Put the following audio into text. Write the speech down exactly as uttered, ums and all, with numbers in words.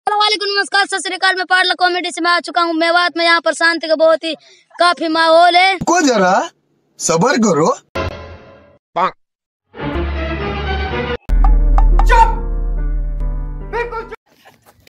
वालेकुम नमस्कार सत श्री अकाल। मैं पार्ला कॉमेडी से मैं आ चुका हूँ मेवात में। यहाँ पर शांति का बहुत ही काफी माहौल है। को जरा सबर करो।